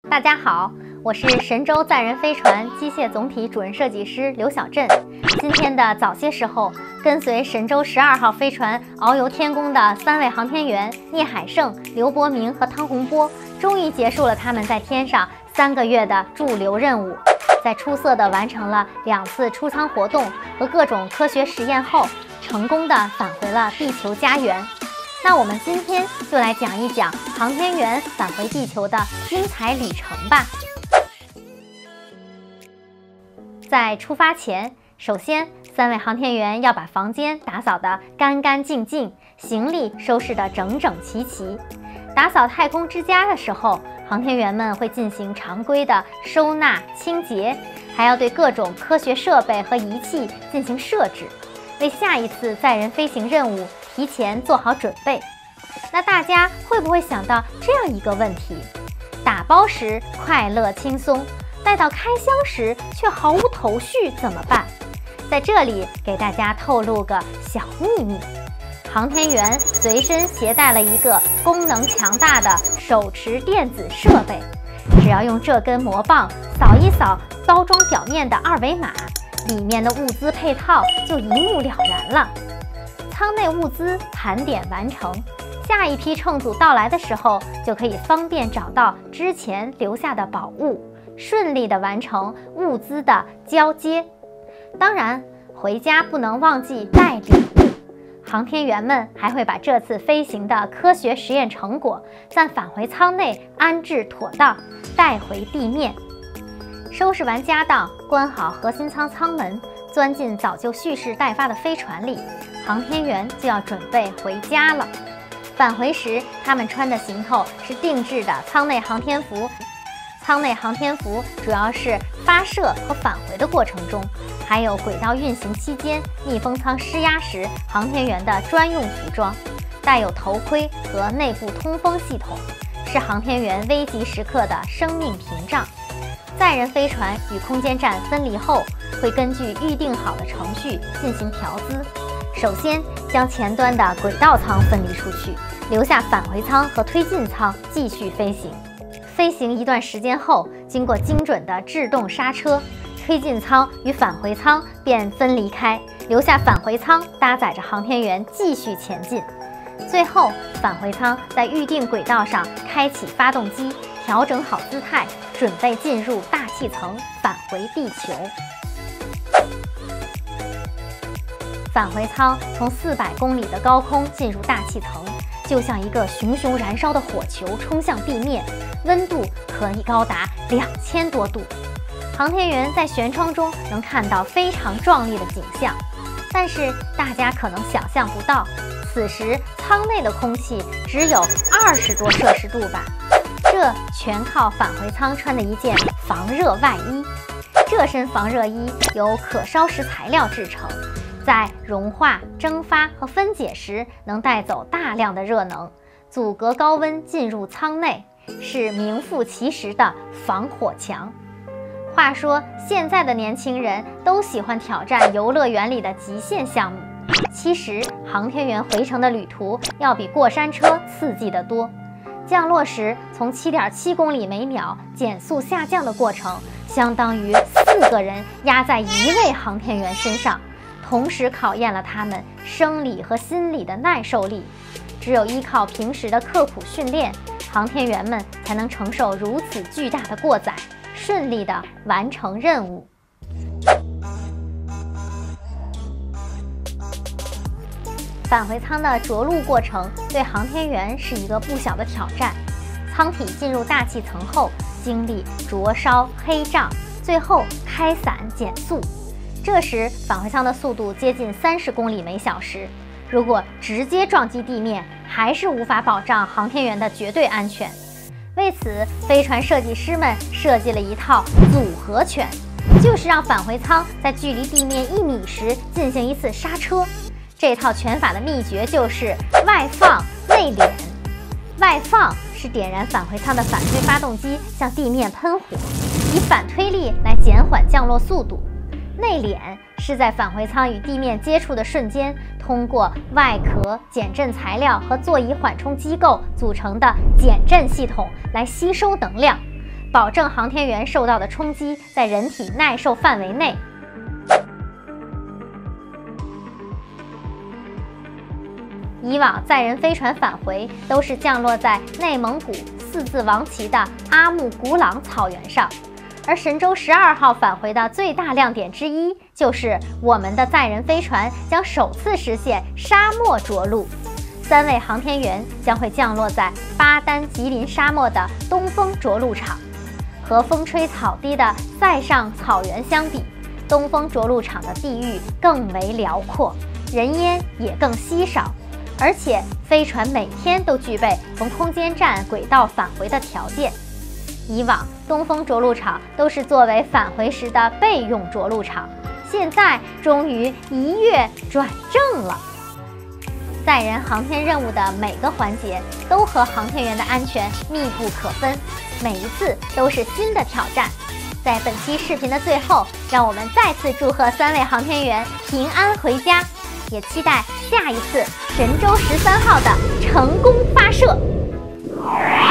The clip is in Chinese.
大家好，我是神舟载人飞船机械总体主任设计师刘小振。今天的早些时候，跟随神舟12号飞船遨游天宫的3位航天员聂海胜、刘伯明和汤洪波，终于结束了他们在天上3个月的驻留任务。在出色地完成了2次出舱活动和各种科学实验后，成功地返回了地球家园。那我们今天就来讲一讲航天员返回地球的精彩旅程吧。在出发前，首先3位航天员要把房间打扫得干干净净，行李收拾得整整齐齐。打扫太空之家的时候，航天员们会进行常规的收纳清洁，还要对各种科学设备和仪器进行设置，为下一次载人飞行任务提前做好准备。那大家会不会想到这样一个问题：打包时快乐轻松，带到开箱时却毫无头绪，怎么办？在这里给大家透露个小秘密，航天员随身携带了一个功能强大的手持电子设备，只要用这根魔棒扫一扫包装表面的2维码，里面的物资配套就一目了然了。舱内物资盘点完成，下一批乘组到来的时候，就可以方便找到之前留下的宝物，顺利地完成物资的交接。当然，回家不能忘记带礼物。航天员们还会把这次飞行的科学实验成果在返回舱内安置妥当，带回地面。收拾完家当，关好核心舱舱门，钻进早就蓄势待发的飞船里，航天员就要准备回家了。返回时，他们穿的行头是定制的舱内航天服。舱内航天服主要是发射和返回的过程中，还有轨道运行期间密封舱施压时航天员的专用服装，带有头盔和内部通风系统，是航天员危急时刻的生命屏障。载人飞船与空间站分离后，会根据预定好的程序进行调姿。首先将前端的轨道舱分离出去，留下返回舱和推进舱继续飞行。飞行一段时间后，经过精准的制动刹车，推进舱与返回舱便分离开，留下返回舱搭载着航天员继续前进。最后，返回舱在预定轨道上开启发动机，调整好姿态，准备进入大气层返回地球。返回舱从400公里的高空进入大气层，就像一个熊熊燃烧的火球冲向地面，温度可以高达2000多度。航天员在舷窗中能看到非常壮丽的景象，但是大家可能想象不到，此时舱内的空气只有20多摄氏度吧，这全靠返回舱穿的一件防热外衣。这身防热衣由可烧蚀材料制成，在融化、蒸发和分解时能带走大量的热能，阻隔高温进入舱内，是名副其实的防火墙。话说，现在的年轻人都喜欢挑战游乐园里的极限项目，其实航天员回程的旅途要比过山车刺激得多。降落时从7.7公里每秒减速下降的过程，相当于4个人压在1位航天员身上，同时考验了他们生理和心理的耐受力。只有依靠平时的刻苦训练，航天员们才能承受如此巨大的过载，顺利地完成任务。返回舱的着陆过程对航天员是一个不小的挑战。舱体进入大气层后，经历灼烧、黑胀，最后开伞减速。这时返回舱的速度接近30公里每小时，如果直接撞击地面，还是无法保障航天员的绝对安全。为此，飞船设计师们设计了一套组合拳，就是让返回舱在距离地面1米时进行一次刹车。这套拳法的秘诀就是外放内敛。外放是点燃返回舱的反推发动机向地面喷火，以反推力来减缓降落速度。内敛是在返回舱与地面接触的瞬间，通过外壳、减震材料和座椅缓冲机构组成的减震系统来吸收能量， 保证航天员受到的冲击在人体耐受范围内。以往载人飞船返回都是降落在内蒙古四字王旗的阿木古朗草原上，而神舟12号返回的最大亮点之一，就是我们的载人飞船将首次实现沙漠着陆。3位航天员将会降落在巴丹吉林沙漠的东风着陆场。和风吹草低的塞上草原相比，东风着陆场的地域更为辽阔，人烟也更稀少。而且飞船每天都具备从空间站轨道返回的条件。以往东风着陆场都是作为返回时的备用着陆场，现在终于一跃转正了。载人航天任务的每个环节都和航天员的安全密不可分，每一次都是新的挑战。在本期视频的最后，让我们再次祝贺3位航天员平安回家，也期待下一次神舟13号的成功发射。